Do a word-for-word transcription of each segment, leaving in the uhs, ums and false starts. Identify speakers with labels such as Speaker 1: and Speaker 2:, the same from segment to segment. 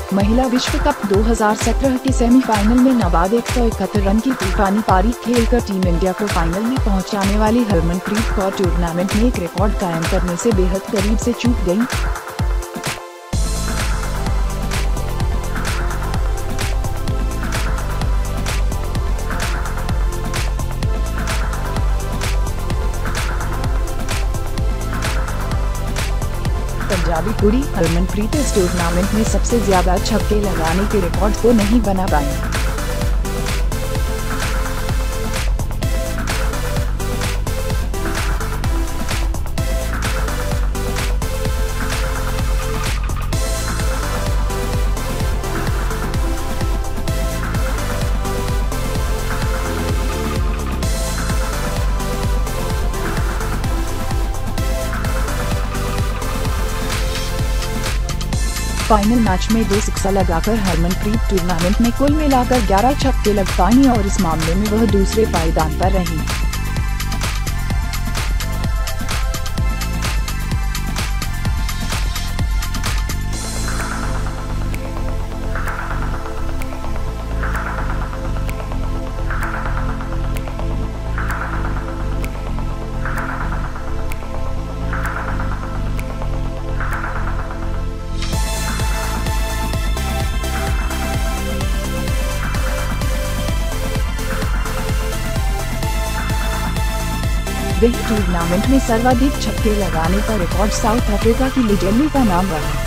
Speaker 1: महिला विश्व कप दो हज़ार सत्रह के सेमीफाइनल में नाबाद एक सौ इकहत्तर रन की तूफानी पारी खेलकर टीम इंडिया को फाइनल में पहुंचाने वाली हरमनप्रीत कौर टूर्नामेंट में एक रिकॉर्ड कायम करने से बेहद करीब से चूक गईं। पंजाबी कुड़ी हरमनप्रीत इस टूर्नामेंट में सबसे ज्यादा छक्के लगाने के रिकॉर्ड को नहीं बना पाई। फाइनल मैच में दो सिक्सा लगाकर हरमनप्रीत टूर्नामेंट में कुल मिलाकर ग्यारह छक्के लग पाईं और इस मामले में वह दूसरे पायदान पर रहीं। वही टूर्नामेंट में सर्वाधिक छक्के लगाने का रिकॉर्ड साउथ अफ्रीका की लिजेंडी का नाम रहा।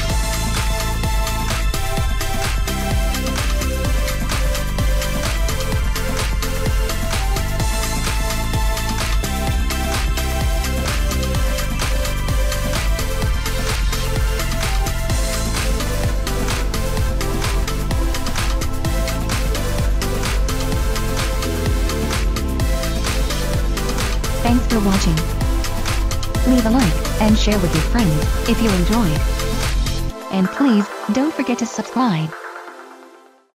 Speaker 2: Thanks for watching. Leave a like and share with your friends if you enjoyed. And please, don't forget to subscribe.